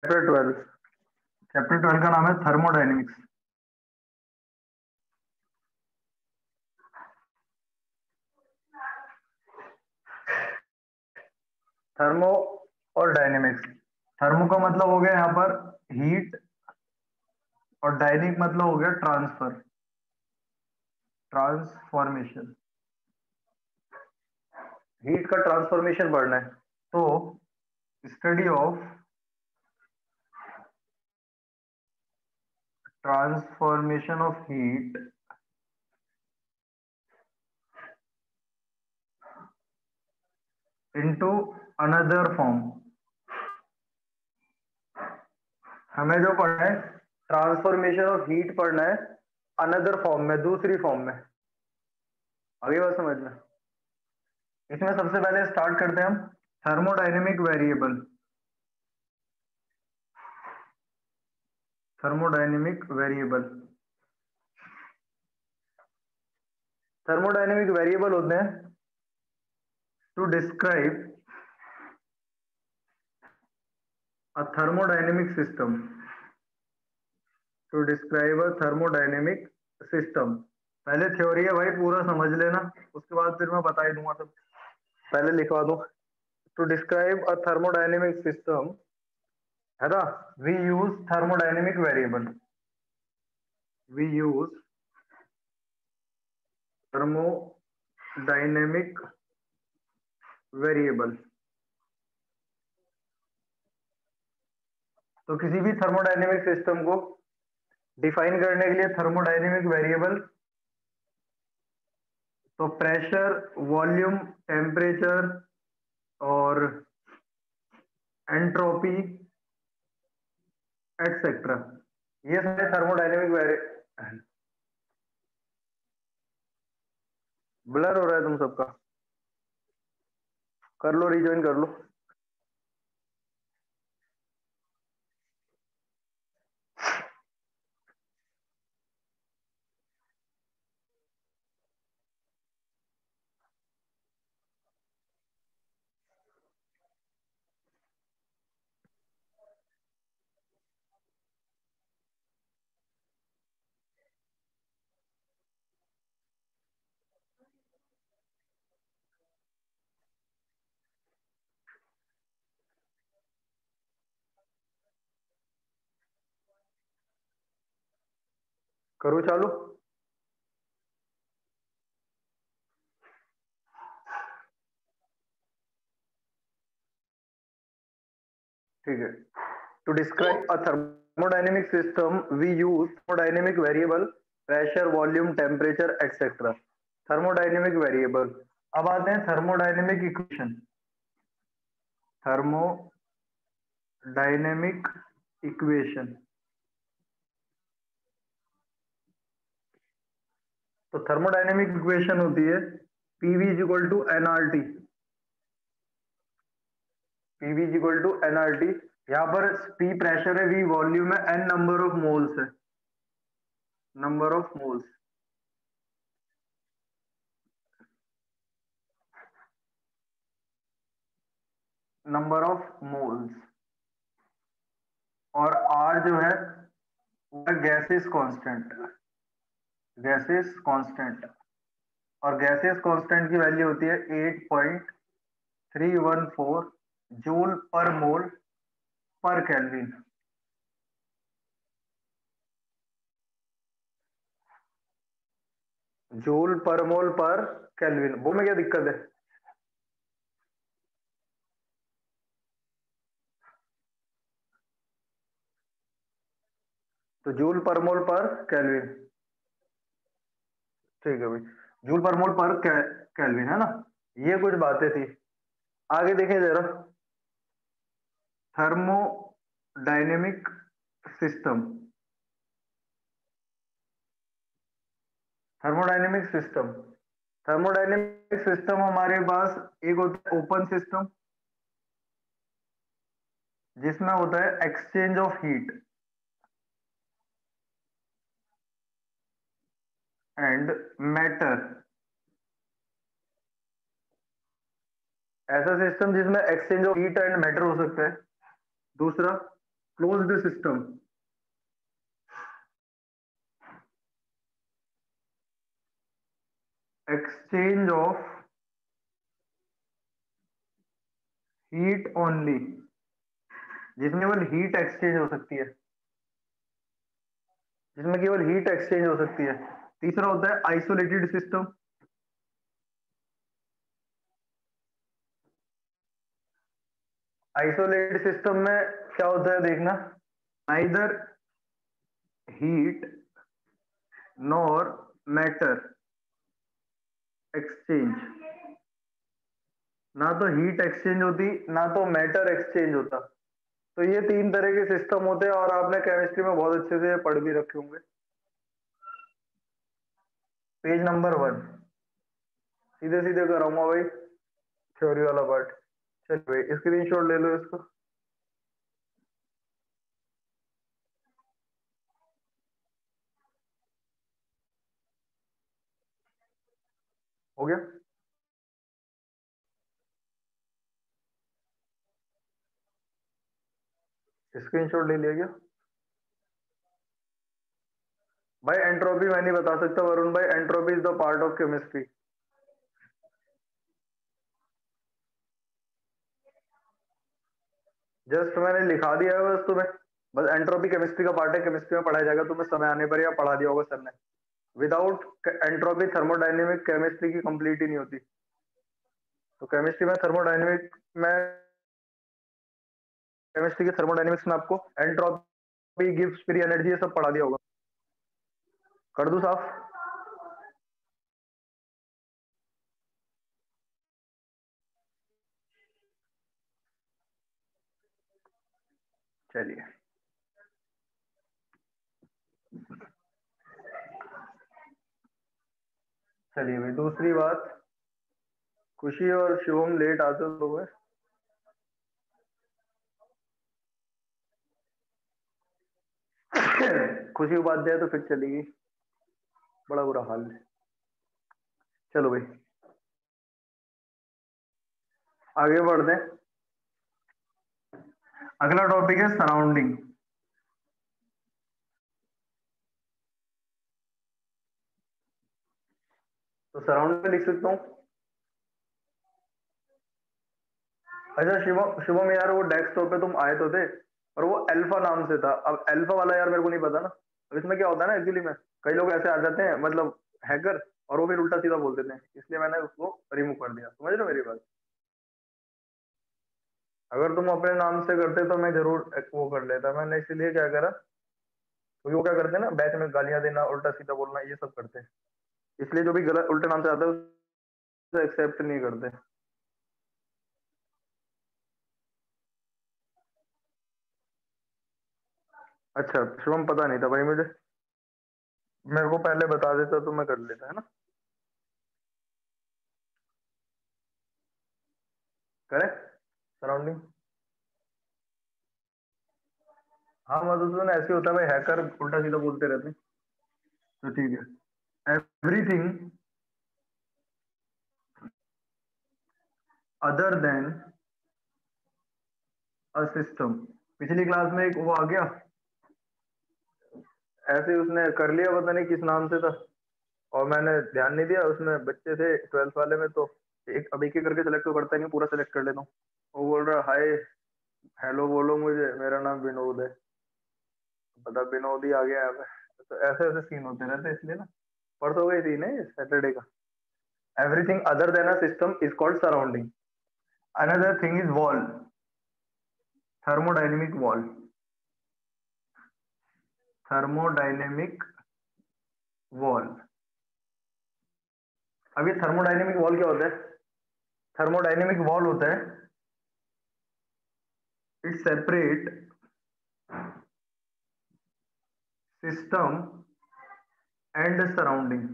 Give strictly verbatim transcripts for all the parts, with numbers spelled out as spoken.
Chapter twelve. Chapter twelve का नाम है थर्मोडायनेमिक्स। थर्मो और डायनेमिक्स। थर्मो का मतलब हो गया यहाँ पर हीट, और डायनिक मतलब हो गया ट्रांसफर, ट्रांसफॉर्मेशन। हीट का ट्रांसफॉर्मेशन पढ़ना है, तो study of transformation of heat into another form. हमें जो पढ़ना है ट्रांसफॉर्मेशन ऑफ हीट पढ़ना है अनदर फॉर्म में, दूसरी फॉर्म में। आगे बात समझ में। इसमें सबसे पहले स्टार्ट करते हैं हम thermodynamic variable. Thermodynamic variable thermodynamic variable होते हैं to describe a thermodynamic system. To describe a thermodynamic system. पहले थ्योरी है भाई, पूरा समझ लेना, उसके बाद फिर मैं बता ही दूंगा सब। पहले लिखवा दो। To describe a thermodynamic system है ना, we use thermodynamic variable. We use thermodynamic variable. तो किसी भी थर्मोडायनेमिक सिस्टम को डिफाइन करने के लिए थर्मोडायनेमिक वेरिएबल, तो प्रेशर, वॉल्यूम, टेम्परेचर और एंट्रोपी एटसेट्रा, ये सारे थर्मोडायनेमिक वेरिएबल। ब्लर हो रहा है तुम सबका, कर लो, रिज्वाइन कर लो। करो चालू। ठीक है। To describe a thermodynamic system we use thermodynamic variable, pressure, volume, temperature et cetera. Thermodynamic variable. अब आते हैं थर्मोडायनेमिक इक्वेशन। Thermodynamic equation. तो थर्मोडायनेमिक इक्वेशन होती है PV is equal to NRT. PV is equal to NRT. यहाँ पर P pressure है, V volume है, एन नंबर ऑफ मोल्स है। Number of moles, number of moles, और आर जो है वो गैसेस कांस्टेंट। गैसेस कांस्टेंट, और गैसेस कांस्टेंट की वैल्यू होती है eight point three one four joule per mole पर केल्विन। जूल पर मोल पर केल्विन, वो में क्या दिक्कत है? तो जूल पर मोल पर केल्विन, ठीक है भाई। जूल पर मोल पर केल्विन है ना, ये कुछ बातें थी। आगे देखें जरा, thermodynamic system. Thermodynamic system thermodynamic system हमारे पास एक होता है ओपन सिस्टम, जिसमें होता है exchange of heat and matter. ऐसा सिस्टम जिसमें exchange of heat and matter हो सकता है। दूसरा closed system, exchange of heat only, जिसमें केवल हीट एक्सचेंज हो सकती है, जिसमें केवल हीट एक्सचेंज हो सकती है। तीसरा होता है आइसोलेटेड सिस्टम, आइसोलेटेड सिस्टम में क्या होता है देखना, neither heat nor matter exchange, ना तो हीट एक्सचेंज होती ना तो मैटर एक्सचेंज होता। तो ये तीन तरह के सिस्टम होते हैं और आपने केमिस्ट्री में बहुत अच्छे से पढ़ भी रखे होंगे। पेज नंबर वन, सीधे सीधे कराऊंगा भाई थ्योरी वाला पार्ट। चलिए भाई स्क्रीनशॉट ले लो इसको। हो गया, स्क्रीनशॉट ले लिया क्या भाई? एंट्रोपी मैं नहीं बता सकता वरुण भाई, entropy is the part of chemistry. Just मैंने लिखा दिया है बस तुम्हें, बस एंट्रोपी केमिस्ट्री का पार्ट है, केमिस्ट्री में पढ़ाया जाएगा तुम्हें समय आने पर, या पढ़ा दिया होगा सर ने। विदाउट एंट्रोपी थर्मोडायनेमिक केमिस्ट्री की कंप्लीट ही नहीं होती। तो केमिस्ट्री में थर्मोडायनेमिक में केमिस्ट्री के थर्मोडायनेमिक्स में आपको एंट्रोपी गिव्स फ्री एनर्जी ये सब पढ़ा दिया होगा। कर दूं साफ? चलिए चलिए भाई दूसरी बात, खुशी और शिवम लेट आते लोग हैं। खुशी उपाध्याय तो फिर चलेगी, बड़ा बुरा हाल है। चलो भाई आगे बढ़ते हैं। अगला टॉपिक है सराउंडिंग। तो सराउंडिंग में लिख सकता हूँ। अच्छा शिवम, शिवम यार वो डेस्कटॉप पे तुम आए तो थे, और वो अल्फा नाम से था। अब अल्फा वाला यार मेरे को नहीं पता ना। अब इसमें क्या होता है ना, एक्चुअली में कई लोग ऐसे आ जाते हैं मतलब हैकर, और वो फिर उल्टा सीधा बोल देते हैं, इसलिए मैंने उसको रिमूव कर दिया। समझ रहे हो मेरी बात? अगर तुम अपने नाम से करते तो मैं जरूर वो कर लेता। मैंने इसीलिए क्या करा, क्योंकि वो क्या करते हैं ना, बैच में गालियां देना, उल्टा सीधा बोलना, ये सब करते हैं। इसलिए जो भी गलत उल्टे नाम से आता है उसे एक्सेप्ट नहीं करते। अच्छा शिवम पता नहीं था भाई मुझे, मेरे को पहले बता देता तो मैं कर लेता, है ना? Correct, surrounding. हाँ मधुसूदन ऐसे होता है भाई, हैकर उल्टा सीधा बोलते रहते हैं। तो ठीक है, everything other than a system. पिछली क्लास में एक वो आ गया, ऐसे उसने कर लिया, पता नहीं किस नाम से था, और मैंने ध्यान नहीं दिया। उसमें बच्चे थे ट्वेल्थ वाले में, तो एक अब एक एक करके सेलेक्ट तो करता ही नहीं, पूरा सेलेक्ट कर लेता हूँ। वो बोल रहा हाय हेलो बोलो मुझे, मेरा नाम विनोद है। पता विनोद ही आ गया यहाँ पे। तो ऐसे ऐसे सीन होते रहते हैं, इसलिए ना परसों गई थी नहीं सैटरडे का। Everything other than a system is called surrounding. Another thing is wall, thermodynamic wall, thermodynamic wall. अब ये थर्मोडायनेमिक वॉल क्या होता है? थर्मोडायनेमिक वॉल होता है, it separate system and surrounding.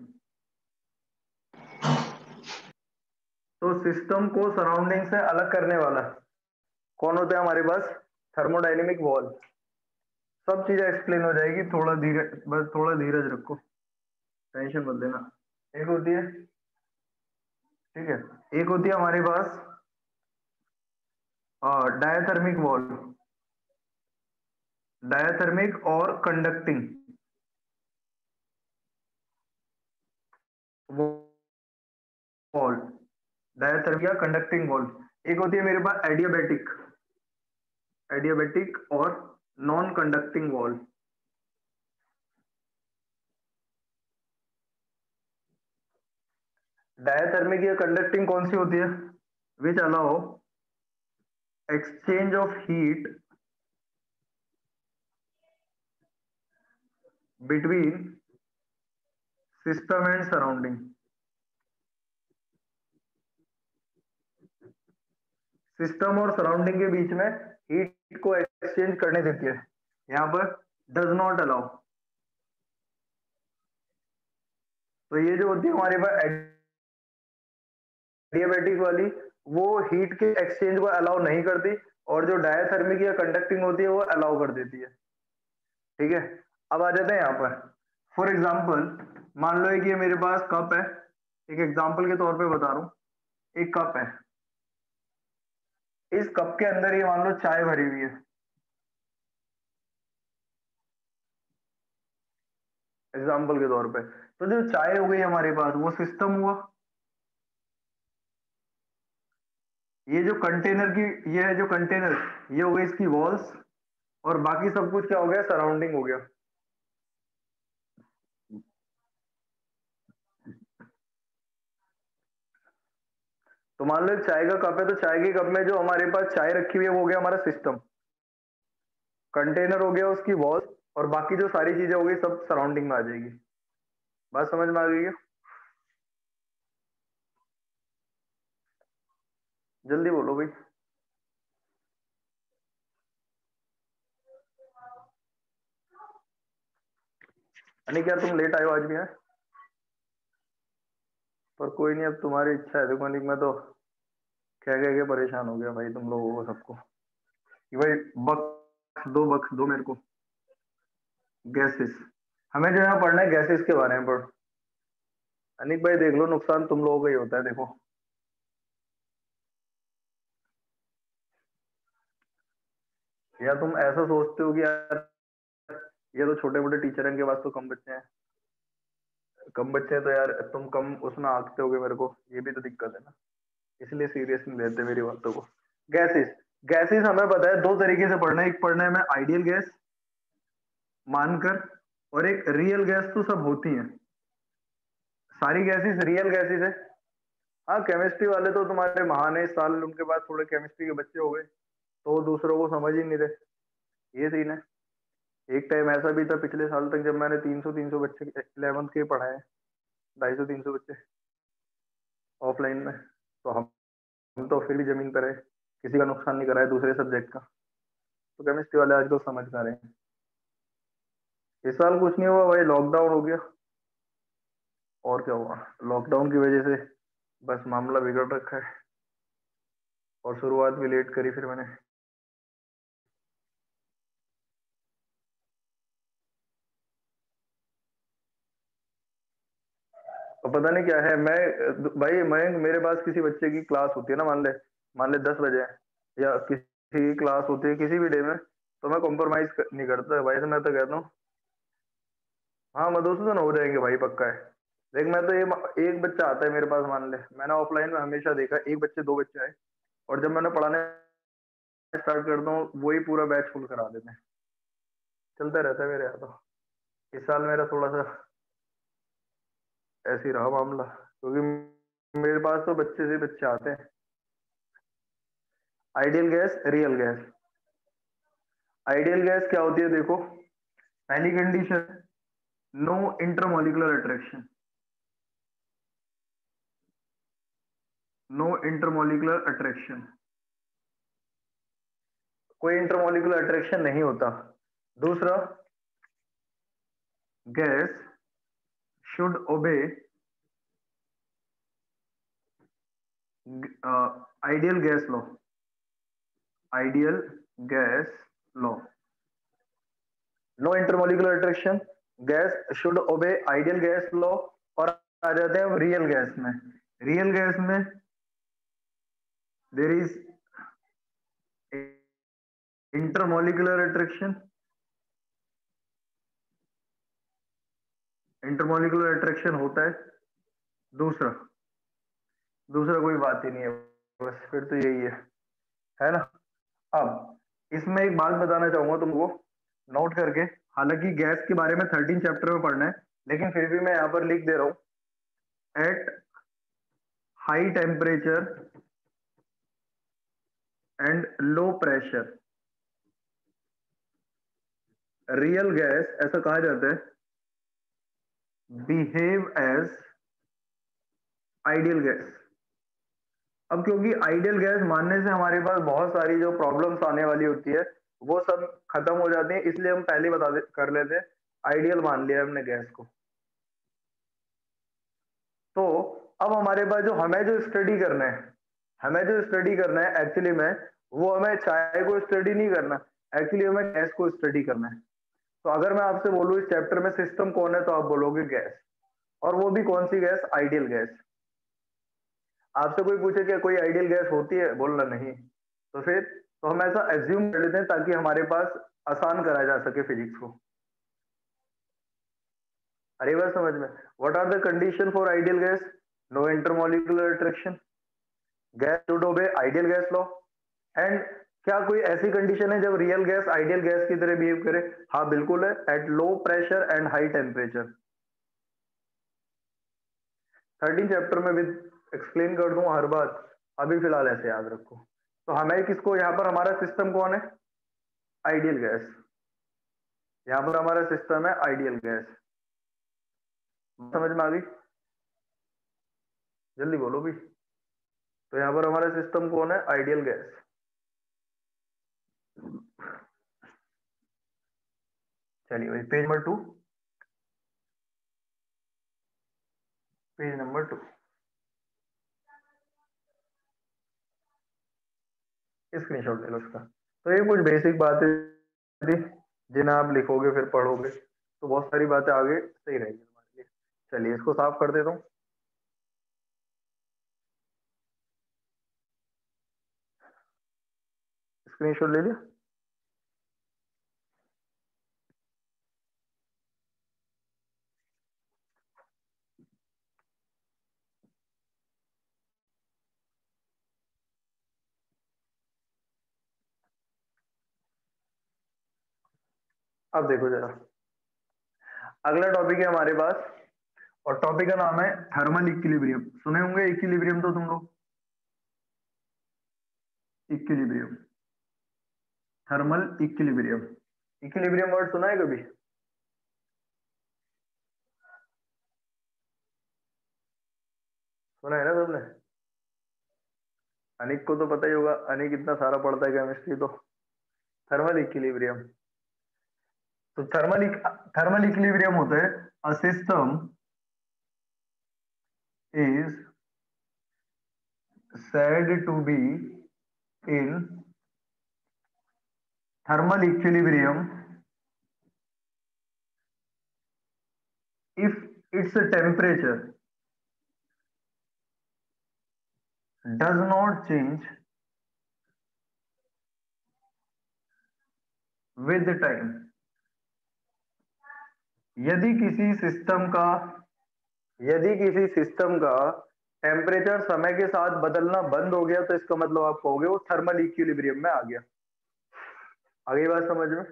तो सिस्टम को सराउंडिंग से अलग करने वाला कौन होता है हमारे पास? Thermodynamic wall. सब चीजें एक्सप्लेन हो जाएगी, थोड़ा धीरे, बस थोड़ा धीरज रखो, टेंशन मत लेना। एक होती है, ठीक है, एक होती है हमारे पास डायथर्मिक वॉल, डायथर्मिक और कंडक्टिंग वॉल, डायथर्मिक या कंडक्टिंग वॉल। एक होती है मेरे पास एडियाबैटिक, एडियाबैटिक और नॉन कंडक्टिंग वॉल। डायथर्मिक या कंडक्टिंग कौन सी होती है? Which allow exchange of heat between system and surrounding. System और सराउंडिंग के बीच में हीट को एक्सचेंज करने देती है। यहां पर डज नॉट अलाउ। तो ये जो होती है हमारे पास एडियाबैटिक वाली, वो हीट के एक्सचेंज को अलाउ नहीं करती, और जो डायथर्मिक या कंडक्टिंग होती है वो अलाउ कर देती है। ठीक है, अब आ जाते हैं यहाँ पर। फॉर एग्जाम्पल मान लो कि ये मेरे पास कप है, एक एग्जाम्पल के तौर पे बता रहा हूं। एक कप है, इस कप के अंदर ये मान लो चाय भरी हुई है। एग्जाम्पल के तौर पे, तो जो चाय हो गई हमारे पास वो सिस्टम हुआ। ये जो कंटेनर की, ये है जो कंटेनर, ये हो गई इसकी वॉल्स, और बाकी सब कुछ क्या हो गया? सराउंडिंग हो गया। तो मान लो चाय का कप है, तो चाय के कप में जो हमारे पास चाय रखी हुई है वो हो गया हमारा सिस्टम, कंटेनर हो गया उसकी वॉल, और बाकी जो सारी चीजें हो गई सब सराउंडिंग में आ जाएगी। बात समझ में आ गई है? जल्दी बोलो भाई। यानी क्या तुम लेट आए हो आज भी? है पर कोई नहीं, अब तुम्हारी इच्छा है। देखो नहीं, मैं तो कह कह के परेशान हो गया भाई तुम लोगों को सबको, कि भाई बक्स दो, बक्स दो मेरे को। गैसेस, हमें जो यहाँ पढ़ना है गैसेस के बारे में पढ़। अनिक भाई देख लो, नुकसान तुम लोगों का ही होता है। देखो या तुम ऐसा सोचते हो कि यार ये तो छोटे मोटे टीचर हैं, इनके पास तो कम बच्चे हैं, कम बच्चे हैं तो यार तुम कम उसमें आंकते होगे मेरे को, ये भी तो दिक्कत है ना। इसलिए सीरियस नहीं लेते मेरी बातों को। गैसेस, गैसेस हमें पता है दो तरीके से पढ़ना है। एक पढ़ना है मैं आइडियल गैस मानकर, और एक रियल गैस। तो सब होती हैं सारी गैसेस रियल गैसेस है। हाँ, केमिस्ट्री वाले तो तुम्हारे महान है, इस साल उनके पास थोड़े केमिस्ट्री के बच्चे हो गए तो वो दूसरों को समझ ही नहीं रहे। ये सीन है। एक टाइम ऐसा भी था पिछले साल तक, जब मैंने तीन सौ तीन सौ बच्चे इलेवंथ के पढ़ाए, ढाई सौ तीन सौ बच्चे ऑफलाइन में, तो हम हम तो फिर भी जमीन पर है, किसी का नुकसान नहीं करा है दूसरे सब्जेक्ट का। तो केमिस्ट्री वाले आजकल समझ पा रहे हैं। इस साल कुछ नहीं हुआ भाई, लॉकडाउन हो गया। और क्या हुआ, लॉकडाउन की वजह से बस मामला बिगड़ रखा है, और शुरुआत भी लेट करी फिर मैंने। तो पता नहीं क्या है। मैं भाई, मैं मेरे पास किसी बच्चे की क्लास होती है ना, मान ले मान ले दस बजे है, या किसी की क्लास होती है किसी भी डे में, तो मैं कॉम्प्रोमाइज नहीं करता भाई। से मैं तो कहता हूँ हाँ मधुसूदन हो जाएंगे भाई, पक्का है। देख मैं तो ये, एक बच्चा आता है मेरे पास, मान ले मैंने ऑफलाइन में हमेशा देखा एक बच्चे दो बच्चे आए, और जब मैंने पढ़ाने स्टार्ट करता हूँ वही पूरा बैच फुल करा देते हैं। चलता रहता है मेरे यहाँ तो। इस साल मेरा थोड़ा सा ऐसे ही रहा मामला, क्योंकि मेरे पास तो बच्चे से बच्चे आते हैं। Ideal gas, real gas. Ideal gas क्या होती है? देखो, पहली condition, no intermolecular attraction, no intermolecular attraction, कोई इंटरमोलिकुलर अट्रैक्शन नहीं होता। दूसरा, gas should obey ideal gas law, ideal gas law. No intermolecular attraction, gas should obey ideal gas law. और आ जाते हैं रियल गैस में। रियल गैस में there is intermolecular attraction, intermolecular attraction होता है। दूसरा दूसरा कोई बात ही नहीं है, बस फिर तो यही है है ना। अब इसमें एक बात बताना चाहूंगा तुमको, नोट करके। हालांकि गैस के बारे में थर्टीन चैप्टर में पढ़ना है, लेकिन फिर भी मैं यहाँ पर लिख दे रहा हूं, at high temperature and low pressure real gas, ऐसा कहा जाता है, बिहेव एज आइडियल गैस। अब क्योंकि आइडियल गैस मानने से हमारे पास बहुत सारी जो प्रॉब्लम्स आने वाली होती है वो सब खत्म हो जाती है, इसलिए हम पहले बता दे कर लेते, आइडियल मान लिया हमने गैस को। तो अब हमारे पास जो हमें जो स्टडी करना है हमें जो स्टडी करना है एक्चुअली में, वो हमें चाय को स्टडी नहीं करना, एक्चुअली हमें गैस को स्टडी करना है। तो अगर मैं आपसे बोलूं इस चैप्टर में सिस्टम कौन है, तो आप बोलोगे गैस, और वो भी कौन सी गैस, आइडियल गैस। आपसे कोई पूछे कि कोई आइडियल गैस होती है, बोलना नहीं, तो फिर तो हम ऐसा एज्यूम कर लेते हैं ताकि हमारे पास आसान कराया जा सके फिजिक्स को। अरे बात समझ में, what are the condition for ideal gas, no intermolecular attraction, gas should obey ideal gas law. And क्या कोई ऐसी कंडीशन है जब रियल गैस आइडियल गैस की तरह बिहेव करे? हाँ बिल्कुल है, at low pressure and high temperature. Thirteen chapter में भी एक्सप्लेन कर दूं हर बात, अभी फिलहाल ऐसे याद रखो। तो हमें किसको, यहाँ पर हमारा सिस्टम कौन है, आइडियल गैस। यहाँ पर हमारा सिस्टम है आइडियल गैस, समझ में आ गई? जल्दी बोलो भी। तो यहाँ पर हमारा सिस्टम कौन है, आइडियल गैस। चलिए भाई, page number two, page number two, screenshot ले लो उसका। तो ये कुछ बेसिक बातें थी जिन्हें आप लिखोगे फिर पढ़ोगे तो बहुत सारी बातें आगे सही रहेगी हमारे लिए। चलिए इसको साफ कर देता हूँ। स्क्रीनशॉट ले लिया? अब देखो जरा, अगला टॉपिक है हमारे पास, और टॉपिक का नाम है थर्मल इक्विलिब्रियम। सुने होंगे इक्विलिब्रियम तो तुम लोग, equilibrium, thermal equilibrium. Equilibrium word सुना है कभी? सुना है ना तुमने? अनिक को तो पता ही होगा, अनिक इतना सारा पढ़ता है केमिस्ट्री तो। थर्मल इक्विलिब्रियम, तो थर्मल थर्मल इक्विलिब्रियम होता है, a system is said to be in thermal equilibrium if its temperature does not change with time। यदि किसी सिस्टम का यदि किसी सिस्टम का टेम्परेचर समय के साथ बदलना बंद हो गया, तो इसका मतलब आप कहोगे वो थर्मल इक्विलिब्रियम में आ गया। आगे बात समझ में?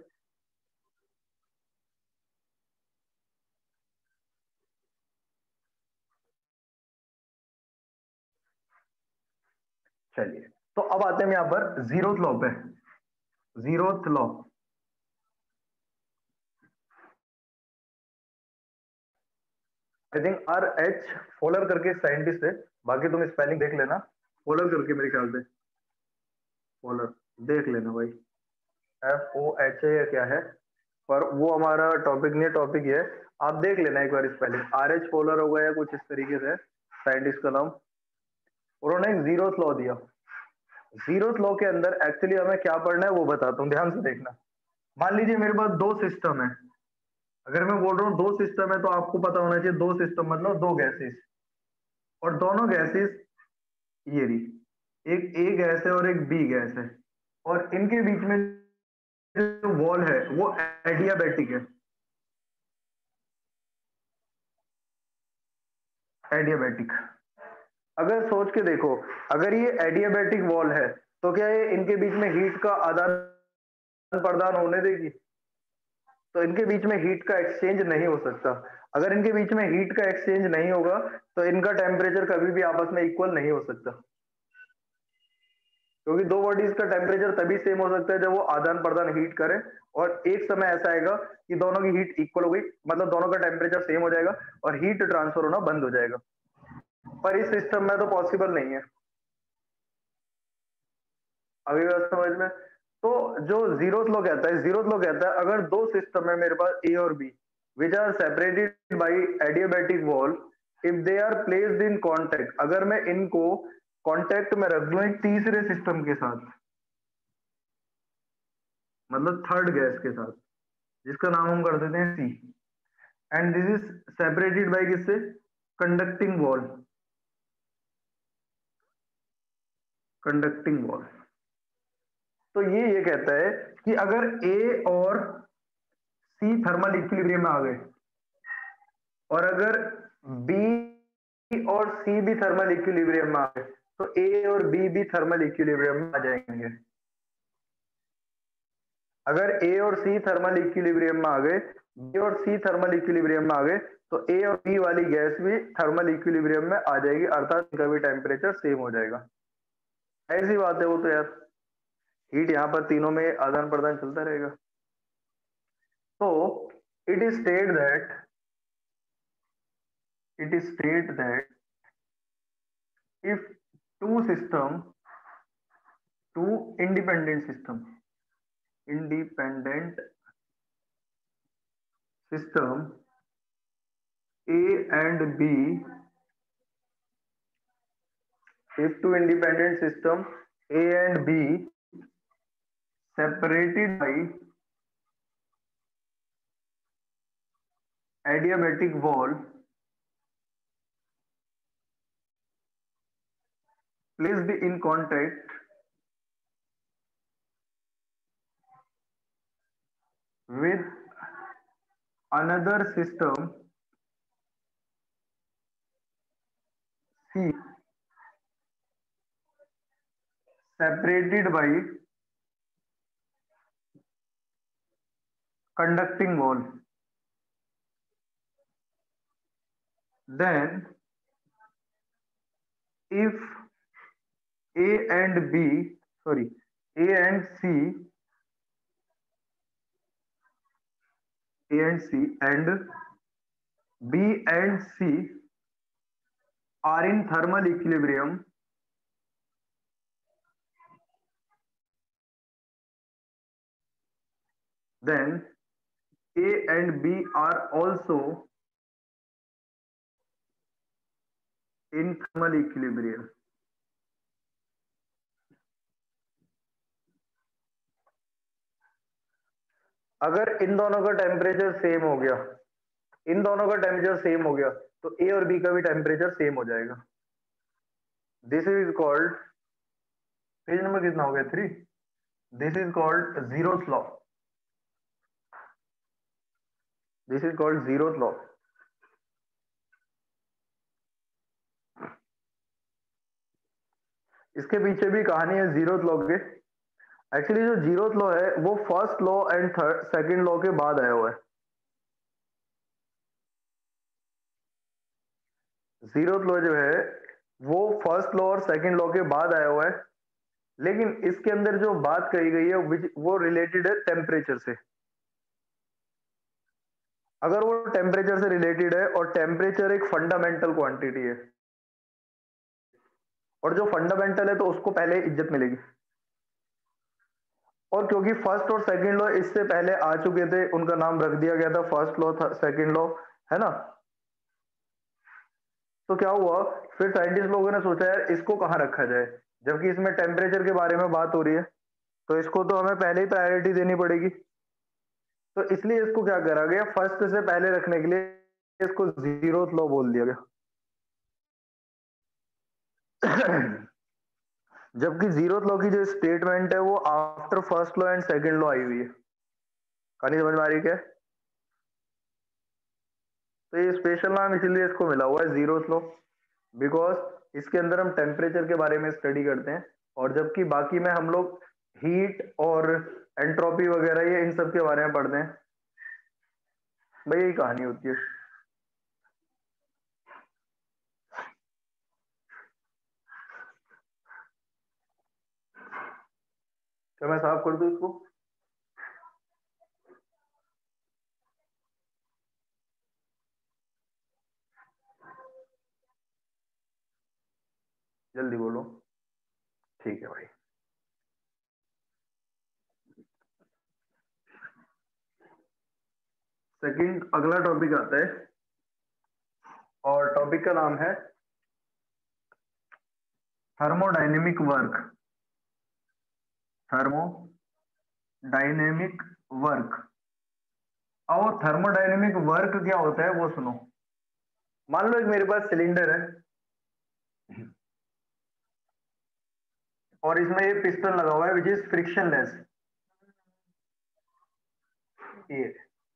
चलिए, तो अब आते हैं यहां पर जीरोथ लॉ पे। Zeroth law, I think R H Fowler करके साइंटिस्ट है, बाकी तुम स्पेलिंग देख लेना, फॉलर करके मेरे ख्याल से, फॉलर देख लेना भाई, एफ ओ एच ए या क्या है, पर वो हमारा टॉपिक नहीं है, टॉपिक ये है, आप देख लेना एक बार स्पेलिंग, आर एच फॉलर होगा या कुछ इस तरीके से साइंटिस्ट का नाम। उन्होंने एक जीरोथ लॉ दिया। जीरोथ लॉ के अंदर एक्चुअली हमें क्या पढ़ना है वो बताता हूँ, ध्यान से देखना। मान लीजिए मेरे पास दो सिस्टम है, अगर मैं बोल रहा हूँ दो सिस्टम है, तो आपको पता होना चाहिए दो सिस्टम मतलब दो गैसेस, और दोनों गैसेस ये रही, एक ए गैस है और एक बी गैस है, और इनके बीच में जो वॉल है वो एडियाबैटिक है। एडियाबैटिक। अगर सोच के देखो, अगर ये एडियाबैटिक वॉल है तो क्या ये इनके बीच में हीट का आदान प्रदान होने देगी? तो इनके बीच में हीट का एक्सचेंज नहीं हो सकता। अगर इनके बीच में हीट का एक्सचेंज नहीं होगा तो इनका टेम्परेचर कभी भी आपस में इक्वल नहीं हो सकता, क्योंकि दो बॉडीज का टेम्परेचर तभी सेम हो सकता है जब वो आदान प्रदान हीट करें, और एक समय ऐसा आएगा कि दोनों की हीट इक्वल हो गई, मतलब दोनों का टेम्परेचर सेम हो जाएगा और हीट ट्रांसफर होना बंद हो जाएगा। पर इस सिस्टम में तो पॉसिबल नहीं है। अभी बात समझ में? तो जो जीरोथ लॉ कहता है, जीरोथ लॉ कहता है अगर दो सिस्टम है मेरे पास ए और B which are separated by adiabatic wall, if they are placed in contact, अगर मैं इनको कांटेक्ट में रख दूं एक तीसरे सिस्टम के साथ, मतलब थर्ड गैस के साथ, जिसका नाम हम कर देते हैं C, and this is separated by किससे? Conducting wall, conducting wall. तो ये ये कहता है कि अगर ए और सी थर्मल इक्विलिब्रियम में आ गए, और अगर बी और सी भी थर्मल इक्विलिब्रियम में आ गए, तो ए और बी भी थर्मल इक्विलिब्रियम में आ जाएंगे। अगर ए और सी थर्मल इक्विलिब्रियम में आ गए, बी और सी थर्मल इक्विलिब्रियम में आ गए, तो ए और बी वाली गैस भी थर्मल इक्विलिब्रियम में आ जाएगी, अर्थात इनका भी टेम्परेचर सेम हो जाएगा। ऐसी बात है वो तो यार, हीट यहाँ पर तीनों में आदान प्रदान चलता रहेगा। तो it is state that it is state that if two system two independent system independent system A and B, if two independent system A and B separated by adiabatic wall placed in contact with another system C separated by conducting wall, then if A and B, sorry, A and C, A and C and B and C are in thermal equilibrium, then A and B are also in thermal equilibrium. अगर इन दोनों का temperature same हो गया, इन दोनों का temperature same हो गया, तो ए और बी का भी टेम्परेचर सेम हो जाएगा। This is called, page number कितना हो गया? Three. This is called zeroth law. This is called zeroth law. इसके पीछे भी कहानी है जीरोथ लॉ के। एक्चुअली जो जीरोथ लॉ है वो first law and third second law के बाद आया हुआ है। जीरोथ लॉ जो है वो फर्स्ट लॉ और सेकंड लॉ के बाद आया हुआ है, लेकिन इसके अंदर जो बात कही गई है वो रिलेटेड है टेम्परेचर से। अगर वो टेम्परेचर से रिलेटेड है और टेम्परेचर एक फंडामेंटल क्वांटिटी है, और जो फंडामेंटल है तो उसको पहले इज्जत मिलेगी, और क्योंकि फर्स्ट और सेकंड लॉ इससे पहले आ चुके थे, उनका नाम रख दिया गया था फर्स्ट लॉ सेकंड लॉ, है ना। तो क्या हुआ, फिर साइंटिस्ट लोगों ने सोचा यार इसको कहाँ रखा जाए, जबकि इसमें टेम्परेचर के बारे में बात हो रही है, तो इसको तो हमें पहले ही प्रायोरिटी देनी पड़ेगी। तो इसलिए इसको क्या करा गया, फर्स्ट से पहले रखने के लिए इसको जीरोथ लॉ बोल दिया गया। जबकि जीरोथ लॉ की जो स्टेटमेंट है वो after first law and second law आई हुई है। कहानी समझ में आ रही क्या? तो ये स्पेशल नाम इसलिए इसको मिला हुआ है जीरोथ लॉ, बिकॉज इसके अंदर हम टेम्परेचर के बारे में स्टडी करते हैं, और जबकि बाकी में हम लोग हीट और एंट्रोपी वगैरह ये इन सब के बारे में पढ़ते हैं। भाई यही कहानी होती है। क्या मैं साफ कर दूं इसको? जल्दी बोलो। ठीक है भाई। सेकंड अगला टॉपिक आता है, और टॉपिक का नाम है थर्मोडायनेमिक वर्क। Thermodynamic work. अब थर्मोडायनेमिक वर्क क्या होता है वो सुनो। मान लो एक मेरे पास सिलेंडर है और इसमें ये पिस्टन लगा हुआ है विच इज फ्रिक्शनलेस। ये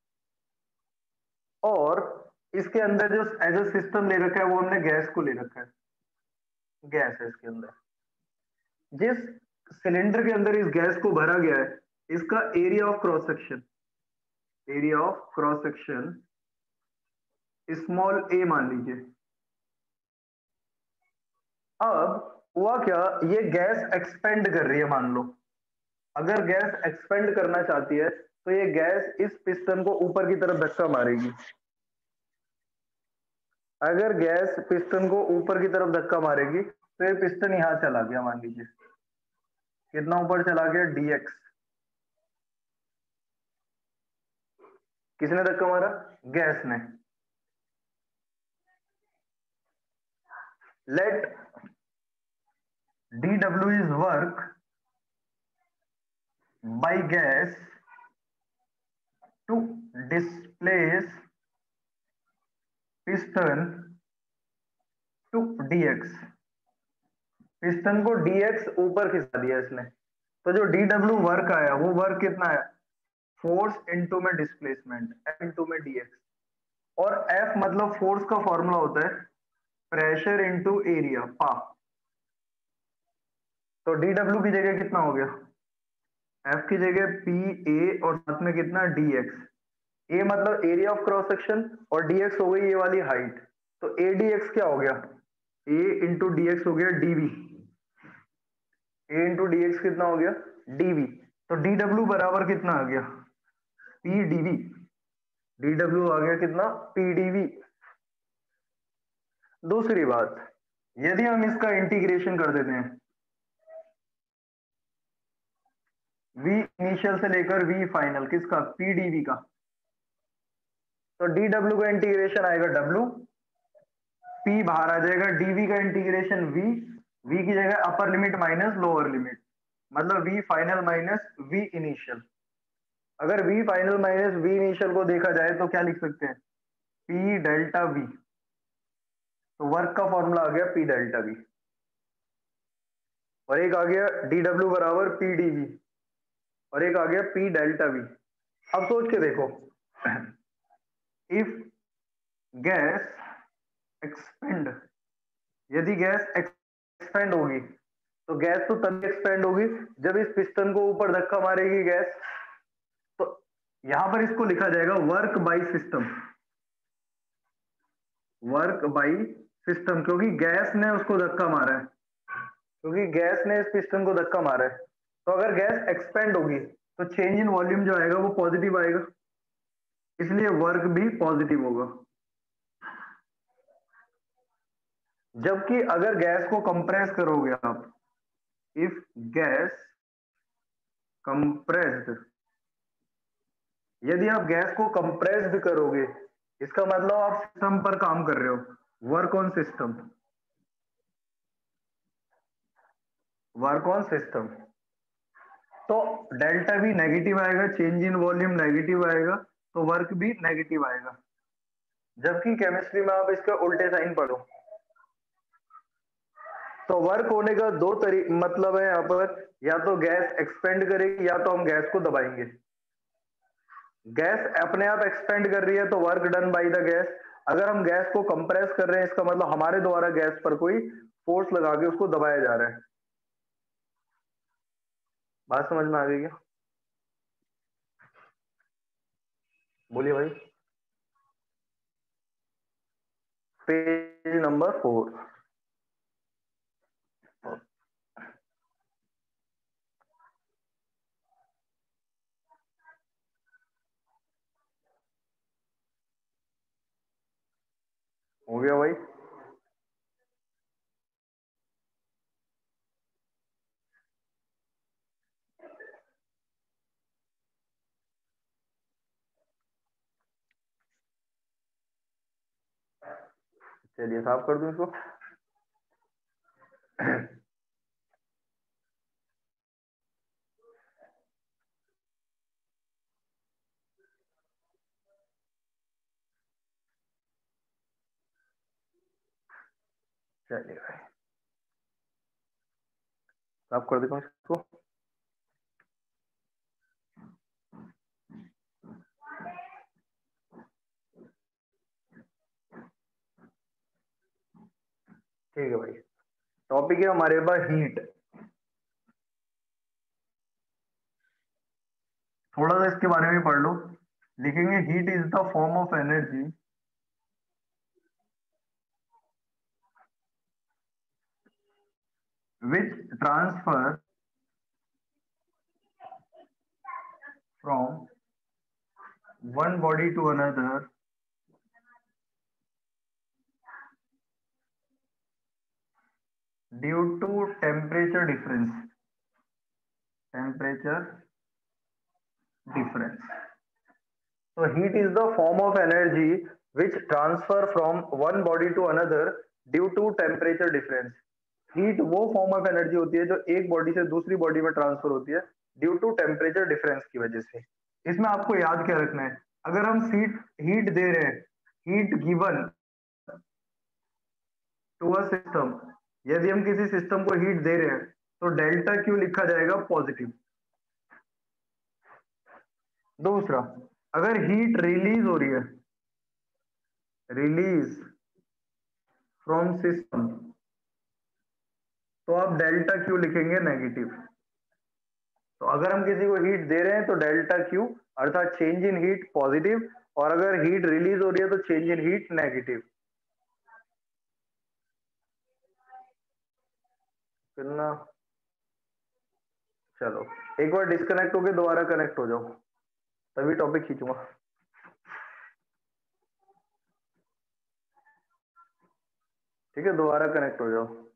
और इसके अंदर जो एज अ सिस्टम ले रखा है वो हमने गैस को ले रखा है। गैस है इसके अंदर। जिस सिलेंडर के अंदर इस गैस को भरा गया है, इसका area of cross section, area of cross section small A मान लीजिए। अब हुआ क्या, ये गैस एक्सपेंड कर रही है मान लो। अगर गैस एक्सपेंड करना चाहती है तो ये गैस इस पिस्टन को ऊपर की तरफ धक्का मारेगी। अगर गैस पिस्टन को ऊपर की तरफ धक्का मारेगी तो ये पिस्टन यहां चला गया, मान लीजिए कितना ऊपर चला गया, डीएक्स। किसने धक्का मारा? गैस ने। Let dw is work by gas to displace piston to dx। Piston को dx ऊपर खिंचा दिया इसने, तो जो dw वर्क आया वो वर्क कितना है, फोर्स इनटू में डिस्प्लेसमेंट, f इनटू में dx। और f मतलब फोर्स का फॉर्मूला होता है प्रेशर इनटू एरिया, पा। तो dw की जगह कितना हो गया, f की जगह पी ए और साथ में कितना dx। ए मतलब एरिया ऑफ क्रॉस सेक्शन और dx हो गई ये वाली हाइट। तो ए dx क्या हो गया, a इंटू डी एक्स हो गया dv। a into D X कितना हो गया, dv। तो dw बराबर कितना आ गया, p dv। dw आ गया कितना, p dv। दूसरी बात, यदि हम इसका इंटीग्रेशन कर देते हैं v इनिशियल से लेकर v फाइनल, किसका, p dv का, तो dw का इंटीग्रेशन आएगा w, p बाहर आ जाएगा, dv का इंटीग्रेशन v, v की जगह upper limit minus lower limit, मतलब v final minus v initial. अगर v final minus v initial को देखा जाए तो क्या लिख सकते हैं, p डेल्टा v। तो वर्क का फॉर्मूला आ गया p डेल्टा v, और एक आ गया dw बराबर p dv, और एक आ गया p डेल्टा v। अब सोच के देखो, इफ गैस एक्सपेंड, यदि गैस एक्सपेंड होगी तो गैस तो तभी एक्सपेंड होगी जब इस पिस्टन को ऊपर धक्का मारेगी गैस। तो यहां पर इसको लिखा जाएगा work by system, work by system, क्योंकि गैस ने उसको धक्का मारा है, क्योंकि गैस ने इस पिस्टन को धक्का मारा है। तो अगर गैस एक्सपेंड होगी तो चेंज इन वॉल्यूम जो आएगा वो पॉजिटिव आएगा, इसलिए वर्क भी पॉजिटिव होगा। जबकि अगर गैस को कंप्रेस करोगे आप, इफ गैस कंप्रेस्ड, यदि आप गैस को कंप्रेस्ड करोगे इसका मतलब आप सिस्टम पर काम कर रहे हो, work on system, work on system. तो डेल्टा भी नेगेटिव आएगा, चेंज इन वॉल्यूम नेगेटिव आएगा, तो वर्क भी नेगेटिव आएगा। जबकि केमिस्ट्री में आप इसका उल्टे साइन पढ़ो तो वर्क होने का दो तरीके मतलब है यहाँ पर, या तो गैस एक्सपेंड करेगी या तो हम गैस को दबाएंगे। गैस अपने आप एक्सपेंड कर रही है तो work done by the gas, अगर हम गैस को कंप्रेस कर रहे हैं इसका मतलब हमारे द्वारा गैस पर कोई फोर्स लगा के उसको दबाया जा रहा है। बात समझ में आ गई क्या? बोलिए भाई। Page number four. हो गया भाई? चलिए साफ कर दूं इसको। चलिए भाई साफ कर देता हूं इसको। ठीक है भाई, टॉपिक है हमारे पास हीट। थोड़ा सा इसके बारे में पढ़ लो। लिखेंगे heat is the form of energy which transfer from one body to another due to temperature difference. Temperature difference. So heat is the form of energy which transfer from one body to another due to temperature difference. Heat वो form of energy होती है जो एक body से दूसरी body में transfer होती है ड्यू टू टेम्परेचर डिफरेंस की वजह से। इसमें आपको याद क्या रखना है, अगर हम हीट हीट दे रहे हैं, heat given to a system, यदि हम किसी सिस्टम को हीट दे रहे हैं तो डेल्टा क्यू लिखा जाएगा पॉजिटिव। दूसरा, अगर हीट रिलीज हो रही है, रिलीज फ्रॉम सिस्टम, तो आप डेल्टा क्यू लिखेंगे नेगेटिव। तो अगर हम किसी को हीट दे रहे हैं तो डेल्टा क्यू अर्थात चेंज इन हीट पॉजिटिव, और अगर हीट रिलीज हो रही है तो चेंज इन हीट नेगेटिव। ना चलो एक बार डिस्कनेक्ट होके दोबारा कनेक्ट हो जाओ, तभी टॉपिक खींचूंगा। ठीक है, दोबारा कनेक्ट हो जाओ।